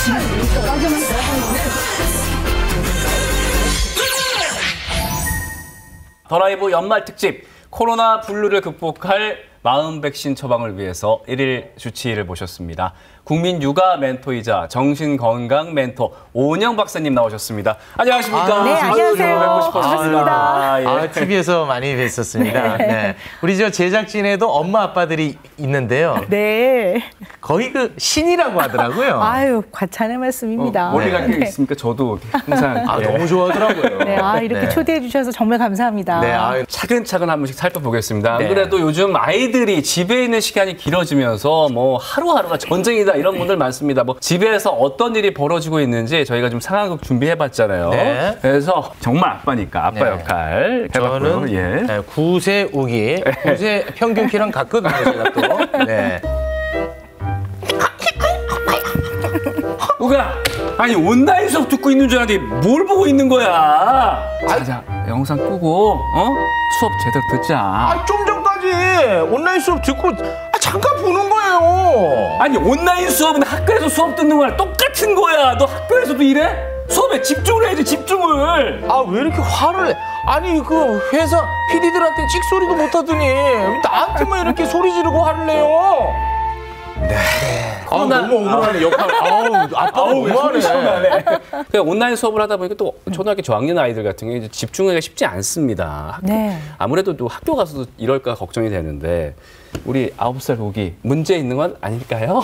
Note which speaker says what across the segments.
Speaker 1: 더 라이브 연말 특집 코로나 블루를 극복할 마음 백신 처방을 위해서 1일 주치의를 모셨습니다. 국민 육아 멘토이자 정신건강 멘토 오은영 박사님 나오셨습니다. 안녕하십니까?
Speaker 2: 네, 안녕하세요.
Speaker 1: 뵙고 싶었습니다.
Speaker 2: TV에서 많이 뵀었습니다. 네. 우리 저 제작진에도 엄마 아빠들이 있는데요.
Speaker 3: 네.
Speaker 2: 거의 그 신이라고 하더라고요.
Speaker 3: 아유, 과찬의 말씀입니다.
Speaker 1: 원리가 꽤 있으니까 저도 항상
Speaker 2: 너무 좋아하더라고요.
Speaker 3: 네, 이렇게 초대해 주셔서 정말 감사합니다.
Speaker 2: 네,
Speaker 1: 차근차근 한 번씩 살펴보겠습니다.
Speaker 2: 네.
Speaker 1: 안 그래도 요즘 아이들이 집에 있는 시간이 길어지면서 뭐 하루하루가 전쟁이다 이런 분들 많습니다. 뭐 집에서 어떤 일이 벌어지고 있는지 저희가 좀 상황극 준비해봤잖아요.
Speaker 2: 네.
Speaker 1: 그래서 정말 아빠니까 아빠
Speaker 2: 네.
Speaker 1: 역할 해봤고요.
Speaker 2: 저는
Speaker 1: 예.
Speaker 2: 9세 우기, 9세 평균 키랑 같거든요, 제가 또. 네.
Speaker 1: 우가 아니 온라인 수업 듣고 있는 줄 알았는데 뭘 보고 있는 거야? 자, 영상 끄고 수업 제대로 듣자.
Speaker 2: 좀 전까지 온라인 수업 듣고 잠깐 보는 거예요.
Speaker 1: 아니 온라인 수업은 학교에서 수업 듣는 거랑 똑같은 거야. 너 학교에서도 이래? 수업에 집중을 해야지, 집중을.
Speaker 2: 왜 이렇게 화를 내? 아니 그 회사 PD들한테 찍소리도 못하더니 나한테만 이렇게 소리 지르고 화를 내요.
Speaker 1: 네.
Speaker 2: 너무 억울하네 역할. 아빠가 너무하네.
Speaker 1: 그냥 온라인 수업을 하다 보니까 또 초등학교 저학년 아이들 같은 경우에 집중하기가 쉽지 않습니다.
Speaker 3: 네.
Speaker 1: 아무래도 또 학교 가서도 이럴까 걱정이 되는데 우리 9살 보기 문제 있는 건 아닐까요?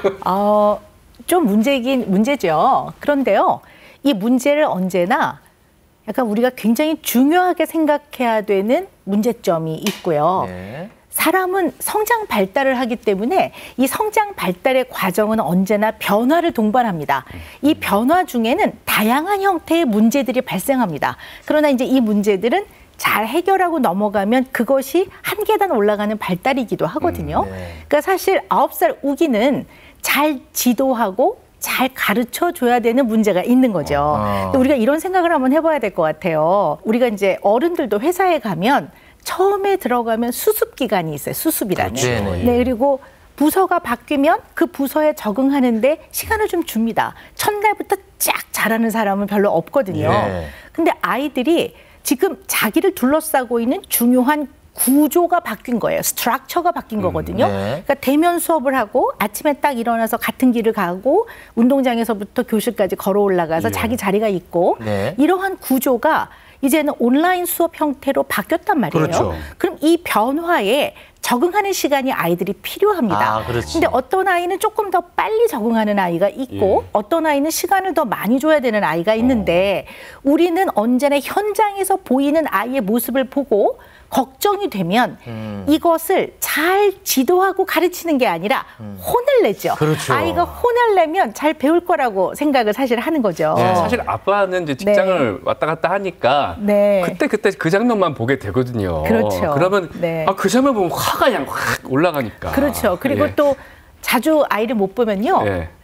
Speaker 3: 좀 문제긴 문제죠. 그런데요, 이 문제를 언제나 약간 우리가 굉장히 중요하게 생각해야 되는 문제점이 있고요.
Speaker 2: 네.
Speaker 3: 사람은 성장 발달을 하기 때문에 이 성장 발달의 과정은 언제나 변화를 동반합니다. 이 변화 중에는 다양한 형태의 문제들이 발생합니다. 그러나 이제 이 문제들은 잘 해결하고 넘어가면 그것이 한 계단 올라가는 발달이기도 하거든요. 그러니까 사실 9살 우기는 잘 지도하고 잘 가르쳐 줘야 되는 문제가 있는 거죠. 우리가 이런 생각을 한번 해봐야 될 것 같아요. 우리가 이제 어른들도 회사에 가면 처음에 들어가면 수습 기간이 있어요. 수습이라는. 네, 그리고 부서가 바뀌면 그 부서에 적응하는데 시간을 좀 줍니다. 첫날부터 쫙 잘하는 사람은 별로 없거든요. 근데 아이들이 지금 자기를 둘러싸고 있는 중요한 구조가 바뀐 거예요. 스트럭처가 바뀐 거거든요. 그러니까 대면 수업을 하고 아침에 딱 일어나서 같은 길을 가고 운동장에서부터 교실까지 걸어 올라가서 자기 자리가 있고 이러한 구조가 이제는 온라인 수업 형태로 바뀌었단 말이에요.
Speaker 2: 그렇죠.
Speaker 3: 그럼 이 변화에 적응하는 시간이 아이들이 필요합니다. 근데 어떤 아이는 조금 더 빨리 적응하는 아이가 있고 어떤 아이는 시간을 더 많이 줘야 되는 아이가 있는데 우리는 언제나 현장에서 보이는 아이의 모습을 보고 걱정이 되면 이것을 잘 지도하고 가르치는 게 아니라 혼을 내죠.
Speaker 2: 그렇죠.
Speaker 3: 아이가 혼을 내면 잘 배울 거라고 생각을 사실 하는 거죠.
Speaker 1: 사실 아빠는 이제 직장을 왔다 갔다 하니까 그때 그 장면만 보게 되거든요.
Speaker 3: 그렇죠.
Speaker 1: 그러면 그 장면 보면 화가 그냥 확 올라가니까.
Speaker 3: 그렇죠. 그리고 또 자주 아이를 못 보면요.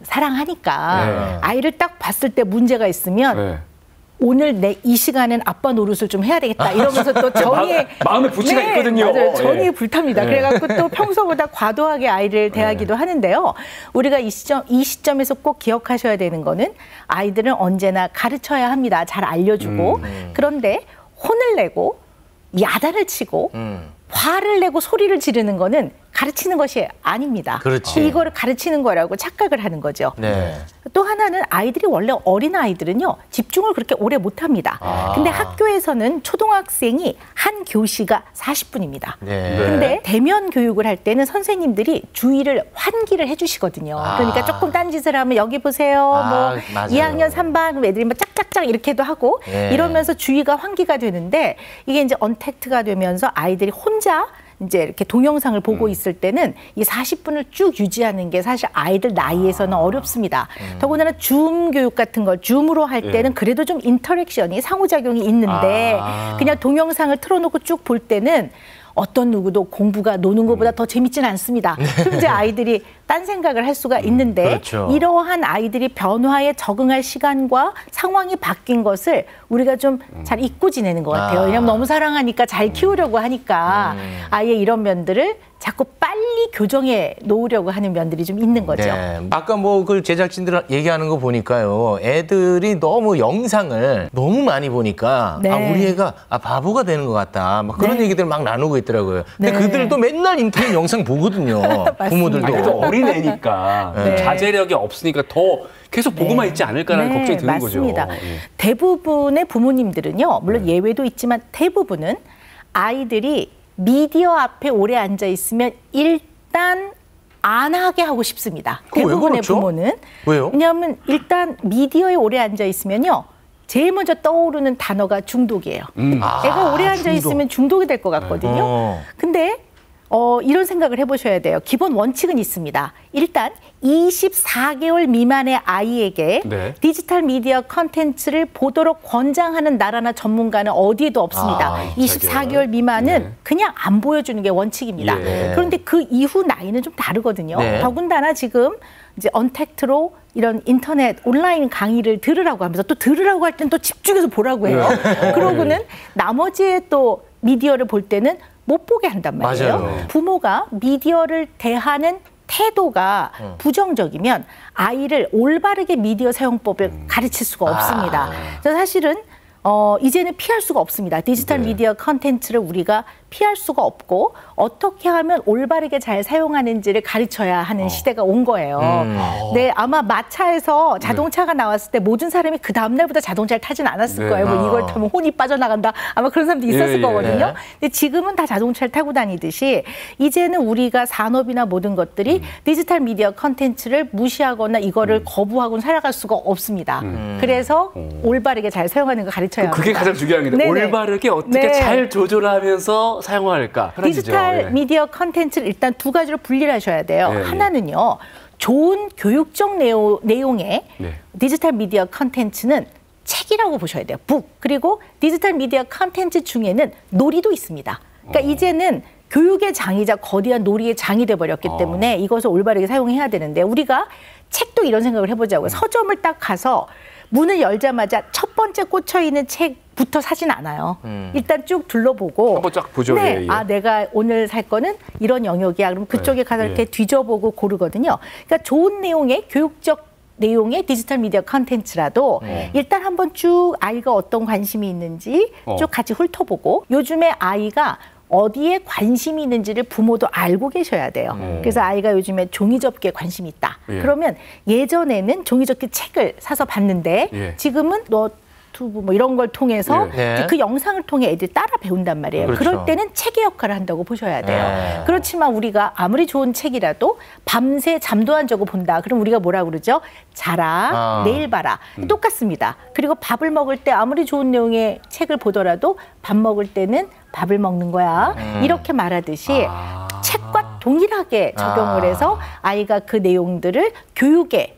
Speaker 3: 사랑하니까 아이를 딱 봤을 때 문제가 있으면 오늘 내 이 시간엔 아빠 노릇을 좀 해야 되겠다 이러면서 또 정의에
Speaker 1: 마음에 부치가 있거든요.
Speaker 3: 맞아요. 정의에 불탑니다. 그래갖고 또 평소보다 과도하게 아이를 대하기도 하는데요. 우리가 이 시점에서 꼭 기억하셔야 되는 거는 아이들은 언제나 가르쳐야 합니다. 잘 알려주고 그런데 혼을 내고 야단을 치고 화를 내고 소리를 지르는 거는 가르치는 것이 아닙니다.
Speaker 2: 그렇지.
Speaker 3: 이거를 가르치는 거라고 착각을 하는 거죠. 또 하나는 아이들이 원래 어린 아이들은요 집중을 그렇게 오래 못합니다. 근데 학교에서는 초등학생이 한 교시가 40분입니다. 근데 대면 교육을 할 때는 선생님들이 주의를 환기를 해주시거든요. 그러니까 조금 딴짓을 하면 여기 보세요. 뭐 2학년 3반 애들이 뭐 짝짝짝 이렇게도 하고 이러면서 주의가 환기가 되는데 이게 이제 언택트가 되면서 아이들이 혼자 이제 이렇게 동영상을 보고 있을 때는 이 40분을 쭉 유지하는 게 사실 아이들 나이에서는 어렵습니다. 더군다나 줌 교육 같은 걸 줌으로 할 때는 그래도 좀 인터랙션이 상호작용이 있는데 그냥 동영상을 틀어놓고 쭉 볼 때는 어떤 누구도 공부가 노는 것보다 더 재밌지는 않습니다. 그럼 이제 아이들이 딴 생각을 할 수가 있는데
Speaker 2: 그렇죠.
Speaker 3: 이러한 아이들이 변화에 적응할 시간과 상황이 바뀐 것을 우리가 좀 잘 잊고 지내는 것 같아요. 왜냐하면 너무 사랑하니까 잘 키우려고 하니까 아이의 이런 면들을 자꾸 빨리 교정해 놓으려고 하는 면들이 좀 있는 거죠.
Speaker 2: 네. 아까 뭐 그 제작진들 얘기하는 거 보니까요. 애들이 너무 영상을 너무 많이 보니까
Speaker 3: 네.
Speaker 2: 아, 우리 애가 바보가 되는 것 같다. 막 그런
Speaker 3: 네.
Speaker 2: 얘기들 막 나누고 있더라고요. 근데
Speaker 3: 네.
Speaker 2: 그들도 맨날 인터넷 영상 보거든요. 부모들도.
Speaker 1: 아니, 그래도 어린애니까
Speaker 3: 네.
Speaker 1: 자제력이 없으니까 더 계속 보고만 있지 않을까라는 걱정이 드는
Speaker 3: 맞습니다.
Speaker 1: 거죠. 예.
Speaker 3: 대부분의 부모님들은요, 물론 예외도 있지만 대부분은 아이들이 미디어 앞에 오래 앉아 있으면 일단 안 하게 하고 싶습니다.
Speaker 2: 그거 왜
Speaker 3: 대부분의
Speaker 2: 그렇죠?
Speaker 3: 부모는.
Speaker 2: 왜요?
Speaker 3: 왜냐하면 일단 미디어에 오래 앉아 있으면요. 제일 먼저 떠오르는 단어가 중독이에요. 애가 오래 앉아 있으면 중독이 될 것 같거든요. 근데 이런 생각을 해보셔야 돼요. 기본 원칙은 있습니다. 일단 24개월 미만의 아이에게
Speaker 1: 네.
Speaker 3: 디지털 미디어 컨텐츠를 보도록 권장하는 나라나 전문가는 어디에도 없습니다. 24개월 미만은
Speaker 1: 네.
Speaker 3: 그냥 안 보여주는 게 원칙입니다.
Speaker 1: 예.
Speaker 3: 그런데 그 이후 나이는 좀 다르거든요.
Speaker 2: 네.
Speaker 3: 더군다나 지금 이제 언택트로 이런 인터넷 온라인 강의를 들으라고 하면서 또 들으라고 할 때는 또 집중해서 보라고 해요. 그러고는 나머지의 또 미디어를 볼 때는 못 보게 한단 말이에요.
Speaker 2: 맞아요.
Speaker 3: 부모가 미디어를 대하는 태도가 부정적이면 아이를 올바르게 미디어 사용법을 가르칠 수가 없습니다. 그래서 사실은 이제는 피할 수가 없습니다. 디지털 미디어 컨텐츠를 우리가 피할 수가 없고 어떻게 하면 올바르게 잘 사용하는지를 가르쳐야 하는 시대가 온 거예요. 네, 아마 마차에서 자동차가 나왔을 때 모든 사람이 그 다음 날부터 자동차를 타진 않았을
Speaker 1: 네.
Speaker 3: 거예요. 뭐 이걸 타면 혼이 빠져나간다. 아마 그런 사람도 있었을
Speaker 1: 예,
Speaker 3: 거거든요.
Speaker 2: 네.
Speaker 3: 근데 지금은 다 자동차를 타고 다니듯이 이제는 우리가 산업이나 모든 것들이 디지털 미디어 컨텐츠를 무시하거나 이거를 거부하고는 살아갈 수가 없습니다. 그래서 올바르게 잘 사용하는 걸 가르쳐야 합니다.
Speaker 1: 그게 가장 중요한 게
Speaker 3: 네네.
Speaker 1: 올바르게 어떻게
Speaker 3: 네.
Speaker 1: 잘 조절하면서 사용할까? 편하시죠?
Speaker 3: 디지털
Speaker 1: 예.
Speaker 3: 미디어 컨텐츠를 일단 두 가지로 분리를 하셔야 돼요.
Speaker 1: 예, 예.
Speaker 3: 하나는요. 좋은 교육적 내용의
Speaker 1: 네.
Speaker 3: 디지털 미디어 컨텐츠는 책이라고 보셔야 돼요. 북. 그리고 디지털 미디어 컨텐츠 중에는 놀이도 있습니다. 그러니까 이제는 교육의 장이자 거대한 놀이의 장이 돼버렸기 때문에 이것을 올바르게 사용해야 되는데 우리가 책도 이런 생각을 해보자고요. 서점을 딱 가서 문을 열자마자 첫 번째 꽂혀있는 책부터 사진 않아요. 일단 쭉 둘러보고
Speaker 1: 한번 쫙 보죠.
Speaker 3: 네,
Speaker 1: 예, 예.
Speaker 3: 아 내가 오늘 살 거는 이런 영역이야. 그럼 그쪽에 가서 이렇게 뒤져보고 고르거든요. 그러니까 좋은 내용의 교육적 내용의 디지털 미디어 컨텐츠라도 일단 한번 쭉 아이가 어떤 관심이 있는지 쭉 같이 훑어보고 요즘에 아이가 어디에 관심이 있는지를 부모도 알고 계셔야 돼요. 그래서 아이가 요즘에 종이접기에 관심이 있다.
Speaker 1: 예.
Speaker 3: 그러면 예전에는 종이접기 책을 사서 봤는데
Speaker 1: 예.
Speaker 3: 지금은 너튜브 뭐 이런 걸 통해서
Speaker 2: 예.
Speaker 3: 이제 그 영상을 통해 애들이 따라 배운단 말이에요.
Speaker 2: 그렇죠.
Speaker 3: 그럴 때는 책의 역할을 한다고 보셔야 돼요.
Speaker 2: 예.
Speaker 3: 그렇지만 우리가 아무리 좋은 책이라도 밤새 잠도 안 자고 본다. 그럼 우리가 뭐라 그러죠? 자라, 내일 봐라. 똑같습니다. 그리고 밥을 먹을 때 아무리 좋은 내용의 책을 보더라도 밥 먹을 때는 밥을 먹는 거야. 이렇게 말하듯이 책과 동일하게 적용을 해서 아이가 그 내용들을 교육의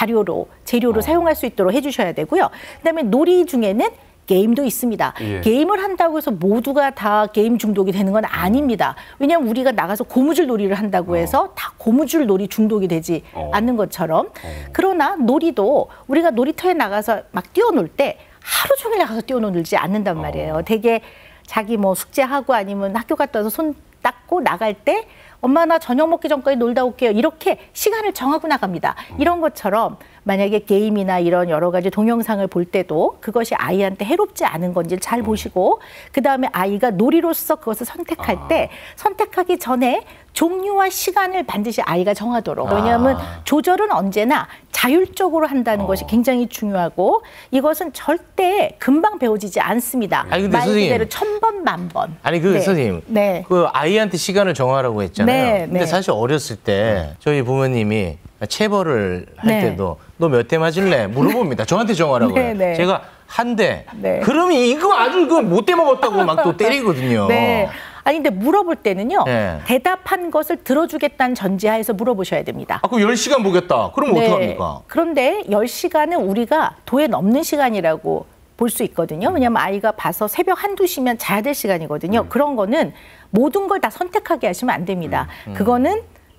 Speaker 3: 재료로 사용할 수 있도록 해주셔야 되고요. 그다음에 놀이 중에는 게임도 있습니다.
Speaker 1: 예.
Speaker 3: 게임을 한다고 해서 모두가 다 게임 중독이 되는 건 아닙니다. 왜냐하면 우리가 나가서 고무줄 놀이를 한다고 해서 다 고무줄 놀이 중독이 되지 않는 것처럼. 그러나 놀이도 우리가 놀이터에 나가서 막 뛰어놀 때 하루 종일 나가서 뛰어놀지 않는단 말이에요. 되게 자기 뭐 숙제하고 아니면 학교 갔다 와서 손 닦고 나갈 때 엄마 나 저녁 먹기 전까지 놀다 올게요. 이렇게 시간을 정하고 나갑니다. 이런 것처럼 만약에 게임이나 이런 여러 가지 동영상을 볼 때도 그것이 아이한테 해롭지 않은 건지를 잘 보시고 그다음에 아이가 놀이로서 그것을 선택할 때 선택하기 전에 종류와 시간을 반드시 아이가 정하도록. 왜냐하면 조절은 언제나 자율적으로 한다는 것이 굉장히 중요하고 이것은 절대 금방 배워지지 않습니다.
Speaker 2: 아니, 근데
Speaker 3: 말
Speaker 2: 선생님.
Speaker 3: 그대로 1000번, 만번.
Speaker 2: 아니 그 선생님,
Speaker 3: 네.
Speaker 2: 그 아이한테 시간을 정하라고 했잖아요.
Speaker 3: 네,
Speaker 2: 근데
Speaker 3: 네.
Speaker 2: 사실 어렸을 때 저희 부모님이 체벌을 할
Speaker 3: 네.
Speaker 2: 때도 너 몇 대 맞을래 물어봅니다. 저한테 정하라고요.
Speaker 3: 네, 네.
Speaker 2: 제가 한 대.
Speaker 3: 네.
Speaker 2: 그러면 이거 아주 그 못돼 먹었다고 막 또 때리거든요.
Speaker 3: 네. 아니 근데 물어볼 때는요.
Speaker 2: 네.
Speaker 3: 대답한 것을 들어주겠다는 전제하에서 물어보셔야 됩니다.
Speaker 2: 아, 그럼 10시간 보겠다. 그럼
Speaker 3: 네.
Speaker 2: 어떡합니까?
Speaker 3: 그런데 10시간은 우리가 도에 넘는 시간이라고 볼 수 있거든요. 왜냐하면 아이가 봐서 새벽 1, 2시면 자야 될 시간이거든요. 그런 거는 모든 걸 다 선택하게 하시면 안 됩니다. 그거는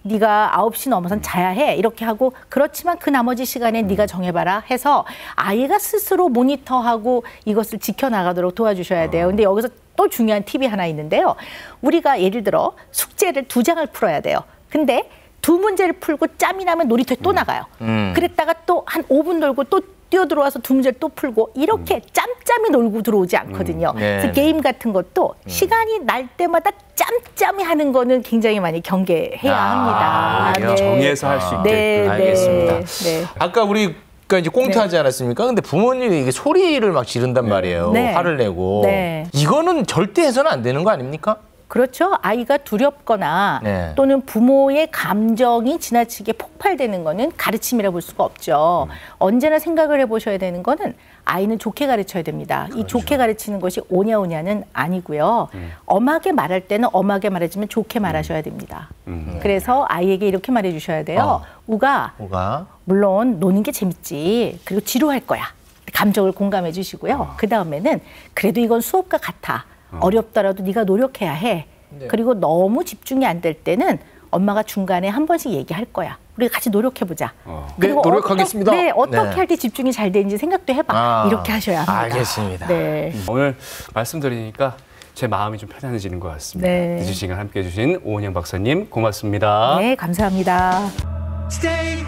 Speaker 3: 네가 9시 넘어선 자야 해. 이렇게 하고 그렇지만 그 나머지 시간에 네가 정해봐라 해서 아이가 스스로 모니터하고 이것을 지켜나가도록 도와주셔야 돼요. 근데 여기서 또 중요한 팁이 하나 있는데요. 우리가 예를 들어 숙제를 2장을 풀어야 돼요. 근데 2문제를 풀고 짬이 나면 놀이터에 또 나가요. 그랬다가 또 한 5분 놀고 또 뛰어들어와서 2문제를 또 풀고 이렇게 짬짬이 놀고 들어오지 않거든요. 그래서 게임 같은 것도 시간이 날 때마다 짬짬이 하는 거는 굉장히 많이 경계해야 합니다.
Speaker 1: 그래요? 정해서 할 수 있게끔.
Speaker 3: 네,
Speaker 2: 알겠습니다.
Speaker 3: 네.
Speaker 2: 아까 우리가 이제 꽁트하지 않았습니까? 근데 부모님이 이게 소리를 막 지른단 말이에요.
Speaker 3: 네.
Speaker 2: 화를 내고.
Speaker 3: 네.
Speaker 2: 이거는 절대 해서는 안 되는 거 아닙니까?
Speaker 3: 그렇죠. 아이가 두렵거나
Speaker 2: 네.
Speaker 3: 또는 부모의 감정이 지나치게 폭발되는 거는 가르침이라 볼 수가 없죠. 언제나 생각을 해보셔야 되는 거는 아이는 좋게 가르쳐야 됩니다. 이 좋게 가르치는 것이 오냐오냐는 아니고요. 엄하게 말할 때는 엄하게 말해주면 좋게 말하셔야 됩니다. 그래서 아이에게 이렇게 말해주셔야 돼요. 우가 물론 노는 게 재밌지. 그리고 지루할 거야. 감정을 공감해 주시고요. 그 다음에는 그래도 이건 수업과 같아. 어렵더라도 네가 노력해야 해.
Speaker 2: 네.
Speaker 3: 그리고 너무 집중이 안 될 때는 엄마가 중간에 한 번씩 얘기할 거야. 우리 같이 노력해보자.
Speaker 2: 네, 노력하겠습니다.
Speaker 3: 어떻게 할 때 집중이 잘 되는지 생각도 해봐. 이렇게 하셔야 합니다.
Speaker 2: 알겠습니다.
Speaker 3: 네.
Speaker 1: 오늘 말씀드리니까 제 마음이 좀 편안해지는 것 같습니다.
Speaker 3: 네.
Speaker 1: 늦은 시간 함께해 주신 오은영 박사님 고맙습니다.
Speaker 3: 네, 감사합니다.
Speaker 4: Stay